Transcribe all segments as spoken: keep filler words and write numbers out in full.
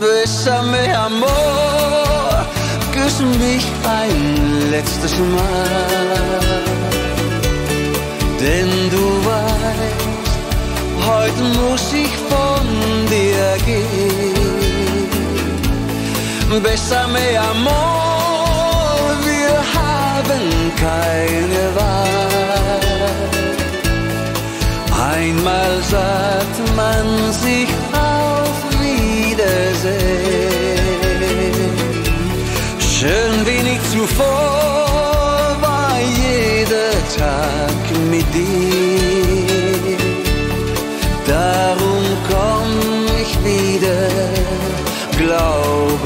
Bésame, amor, küss mich ein letztes Mal. Denn du weißt, heute muss ich von dir gehen. Bésame, amor, wir haben keine Wahl. Einmal sagt man sich auf Wiedersehen. Schön wenig zuvor war jeder Tag mit dir. Darum komm ich wieder, glaube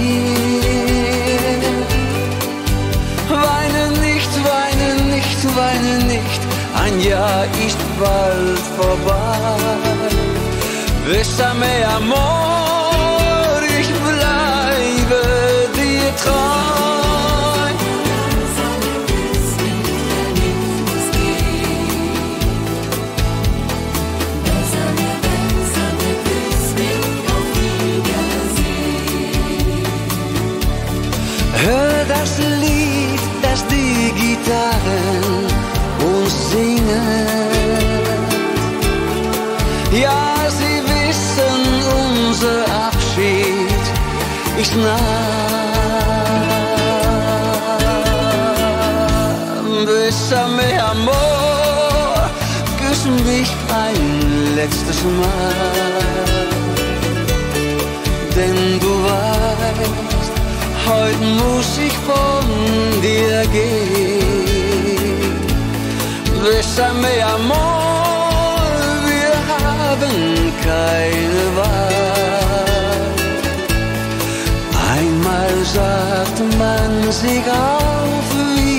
mir. Weine nicht, weine nicht, weine nicht, ein Jahr ist bald vorbei. Bésame, amor, ich bleibe dir treu. Hör das Lied, das die Gitarren uns singen. Ja, sie wissen, unser Abschied ist nah. Bésame, amor, küss mich ein letztes Mal. Denn du weißt, heute muss ich von dir gehen. Bésame, amor, wir haben keine Wahl. Einmal sagt man sich auf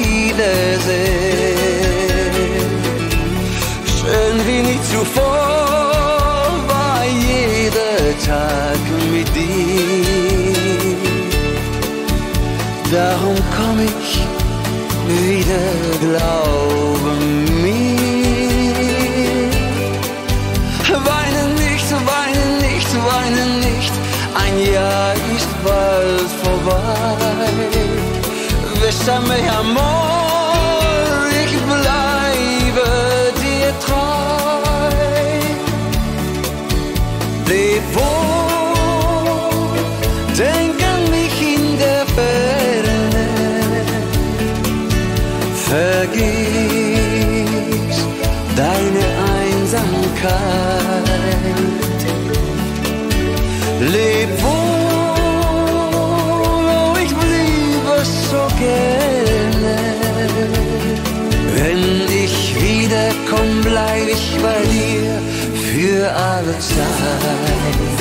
Wiedersehen. Schön wie nie zuvor war jeder Tag mit dir. Darum komm ich wieder, glaube mir. Weine nicht, weine nicht, weine nicht, ein Jahr ist bald vorbei. Bésame, amor, ich bleibe dir treu. Leb wohl, denk an mich in der Ferne. Vergiss deine Einsamkeit. Leb wohl, oh, ich bliebe so gerne. Wenn ich wiederkomm, bleib ich bei dir für alle Zeit.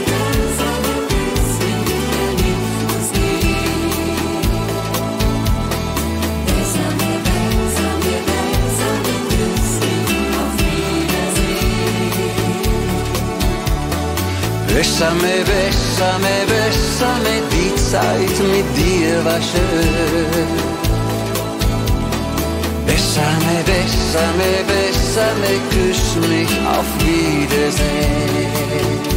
Bésame, bésame, bésame, die Zeit mit dir war schön. Bésame, bésame, bésame, küss mich auf Wiedersehen.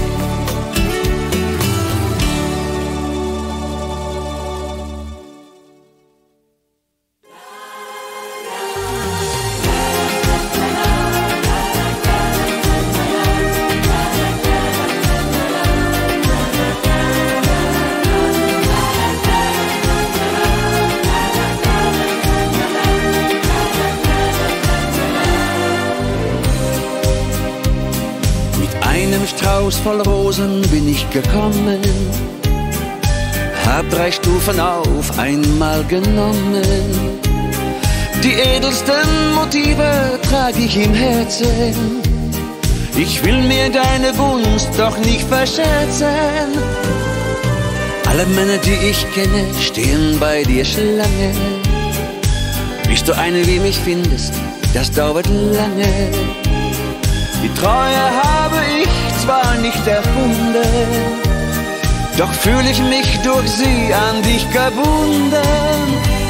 Voll Rosen bin ich gekommen, hab drei Stufen auf einmal genommen. Die edelsten Motive trag ich im Herzen. Ich will mir deine Gunst doch nicht verscherzen. Alle Männer, die ich kenne, stehen bei dir Schlange. Bis du eine wie mich findest, das dauert lange. Die Treue habe ich zwar nicht erfunden, doch fühl ich mich durch sie an dich gebunden.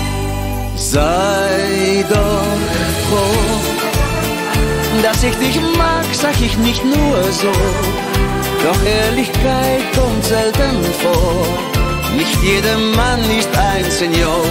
Sei doch froh, dass ich dich mag, sag ich nicht nur so. Doch Ehrlichkeit kommt selten Senior.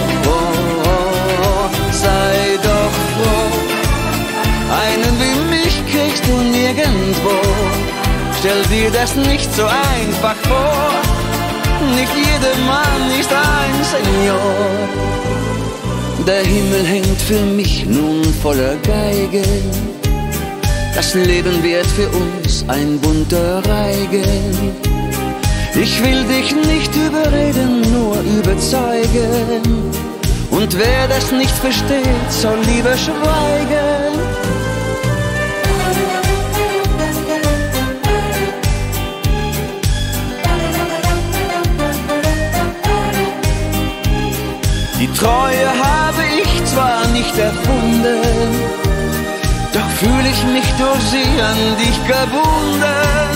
Sei doch froh, einen wie mich kriegst du nirgendwo. Stell dir das nicht so einfach vor, nicht jeder Mann ist ein Senior. Der Himmel hängt für mich nun voller Geigen, das Leben wird für uns ein bunter Reigen. Ich will dich nicht überreden, nur überzeugen, und wer das nicht versteht, soll lieber schweigen. Die Treue habe ich zwar nicht erfunden, doch fühl ich mich durch sie an dich gebunden.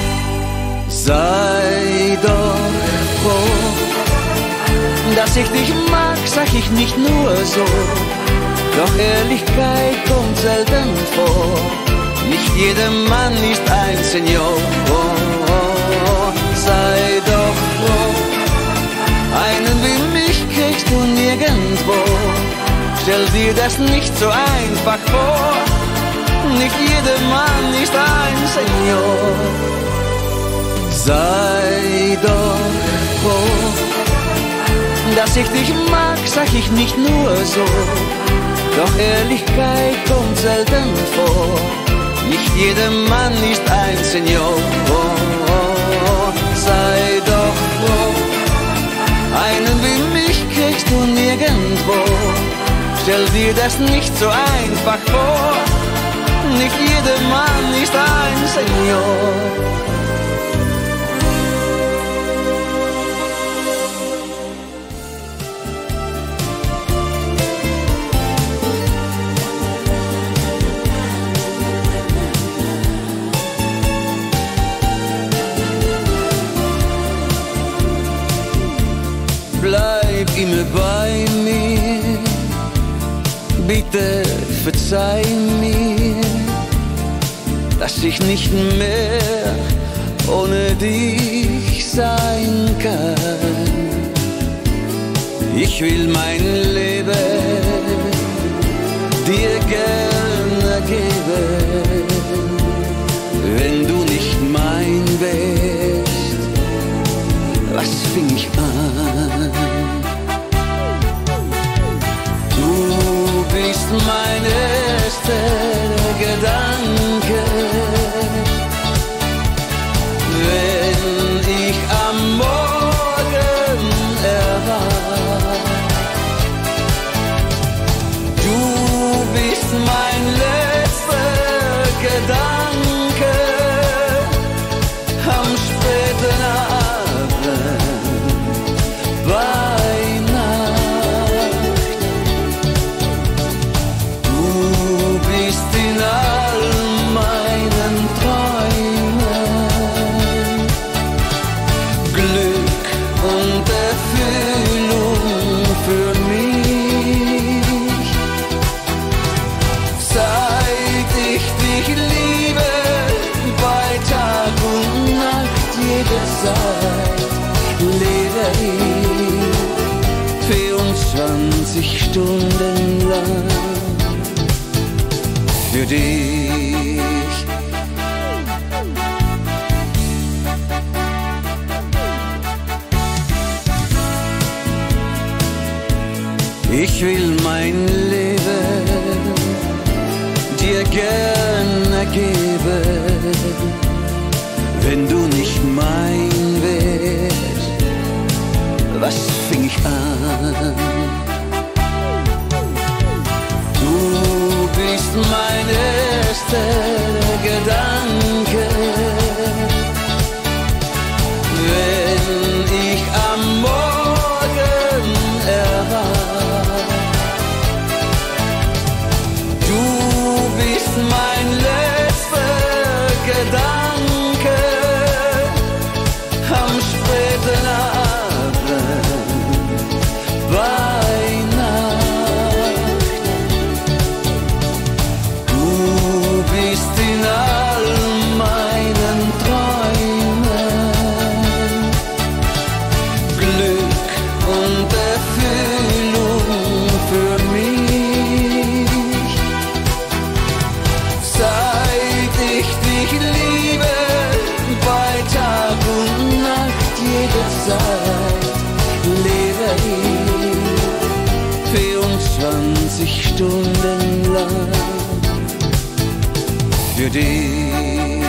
Sei doch froh, dass ich dich mag, sag ich nicht nur so, doch Ehrlichkeit kommt selten vor. Nicht jeder Mann ist ein Senior. Sei doch froh, einen wie mich kriegst du nirgendwo. Stell dir das nicht so einfach vor, nicht jeder Mann ist ein Senior. Sei doch froh, dass ich dich mag, sag ich nicht nur so, doch Ehrlichkeit kommt selten vor. Nicht jeder Mann ist ein Senior. Sei doch froh, einen wie mich kriegst du nirgendwo. Stell dir das nicht so einfach vor, nicht jeder Mann ist ein Senior. Bleib immer bei mir, bitte verzeih mir, dass ich nicht mehr ohne dich sein kann. Ich will mein Leben dir gerne geben, wenn du nicht mein wärst, was fing ich an? Du bist mein erster Gedanke, wenn ich am Morgen erwach. Du bist mein letzter Gedanke am späten Abend bei Nacht. Du bist in all meinen Träumen Glück und Erfüllung für mich. Seit ich dich liebe, bei Tag und Nacht, jederzeit lebe ich vierundzwanzig Stunden lang für dich. Ich will mein Leben dir gerne geben, wenn du nicht mein wärst, was fing ich an? Du bist mein erster Gedanke, wenn ich am Morgen erwach. Du bist mein letzter Gedanke Zeit lebe ich vierundzwanzig Stunden lang für dich.